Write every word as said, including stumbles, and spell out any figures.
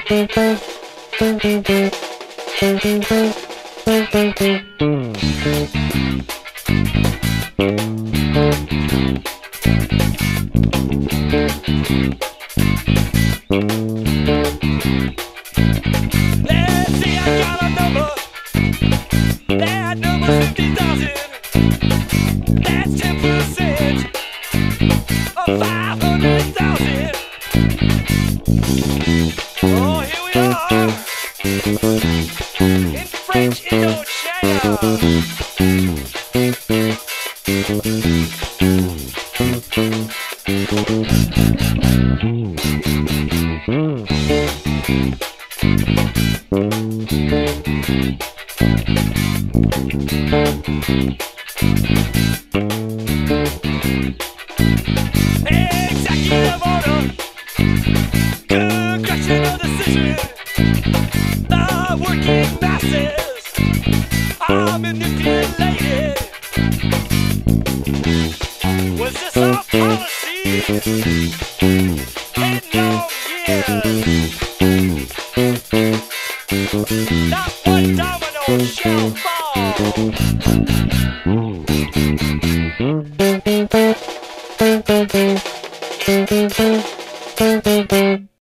see, I got a number. That number's fifty thousand. That's ten percent of five hundred thousand. Oh, here we are in French Indochina. Executive order, congressional decision. The working masses are manipulated. Was this our policy? In long years, not one domino shall fall.